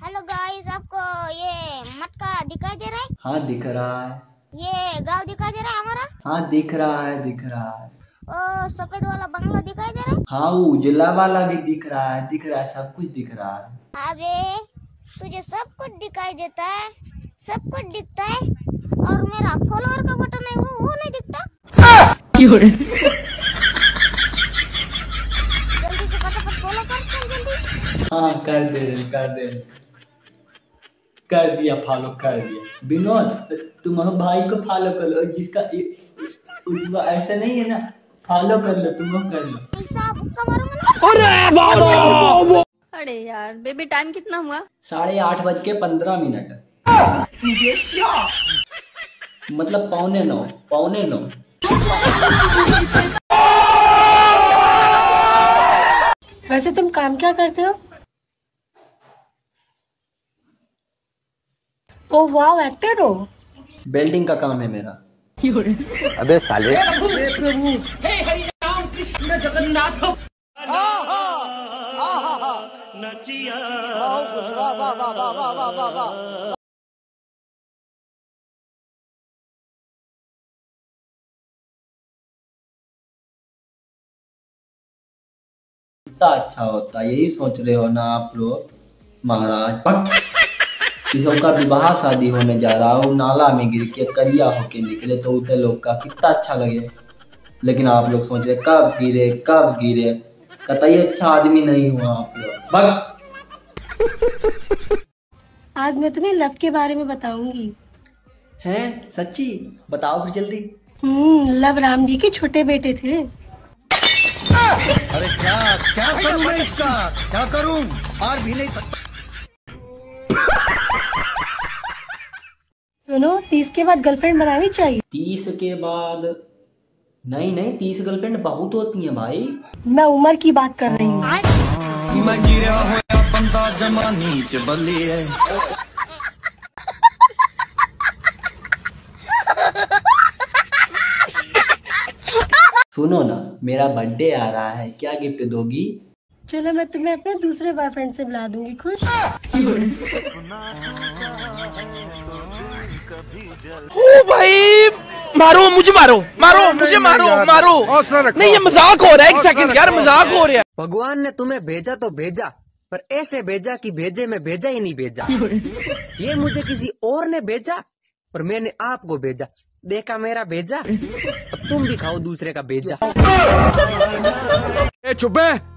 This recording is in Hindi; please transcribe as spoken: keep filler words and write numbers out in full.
हेलो गाइस, आपको ये मटका दिखाई दे रहा है? हाँ दिख रहा है। ये गांव दिखाई दे रहा है हमारा? हाँ दिख रहा है दिख रहा है। ओ सफेद वाला बंगला दिखाई दे रहा है? हाँ वो उजला वाला भी दिख रहा है दिख रहा है सब कुछ दिख रहा है। अबे तुझे सब कुछ दिखाई देता है, सब कुछ दिखता है, और मेरा फॉलोअर का बटन है वो वो नहीं दिखता। जल्दी से फटाफट फॉलो कर, चल जल्दी। हाँ कर दे रहे कर दे रहे। कर दिया फॉलो कर दिया। विनोद तुम भाई को फॉलो कर लो, जिसका ऐसा नहीं है ना, फॉलो कर लो, तुम कर लो। पैसा बुक्का मारूंगा ना। अरे अरे यार बेबी टाइम कितना हुआ? साढ़े आठ बज के पंद्रह मिनट मतलब पौने नौ पौने नौ। वैसे तुम काम क्या करते हो? ओ वाओ, एक्टर हो? बिल्डिंग का काम है मेरा। अबे साले प्रभु हे हरि राम कृष्ण जगन्नाथ नचिया कितना अच्छा होता है, यही सोच रहे हो ना आप लोग? महाराज पक किसी का विवाह शादी होने जा रहा हो, नाला में गिर के करिया होके निकले तो उतने लोग का कितना अच्छा लगे। लेकिन आप लोग सोच रहे कब गिरे कब गिरे, कतई अच्छा आदमी नहीं हुआ आप लोग। बक आज मैं तुम्हें लव के बारे में बताऊंगी। हैं सच्ची? बताओ फिर जल्दी। हम्म लव राम जी के छोटे बेटे थे। अरे क्या क्या करूं मैं इसका, क्या करूं और भी नहीं सकता। सुनो, तीस के बाद गर्लफ्रेंड बनानी चाहिए। तीस के बाद? नहीं नहीं, तीस गर्लफ्रेंड बहुत होती हैं भाई। मैं उम्र की बात कर रही हूँ। मैं गिरा होया बंदा जमानी च बल्ली है। सुनो ना, मेरा बर्थडे आ रहा है, क्या गिफ्ट दोगी? चलो मैं तुम्हें अपने दूसरे बॉयफ्रेंड से मिला दूंगी। खुश? ओ भाई मारो मुझे, मारो मारो मुझे, मारो मारो। नहीं ये मजाक हो रहा है, एक सेकंड यार, मजाक हो रहा है। भगवान ने तुम्हें भेजा तो भेजा, पर ऐसे भेजा कि भेजे में भेजा ही नहीं भेजा। ये मुझे किसी और ने भेजा और मैंने आपको भेजा, देखा मेरा भेजा, अब तुम भी खाओ दूसरे का भेजा। ए चुप है।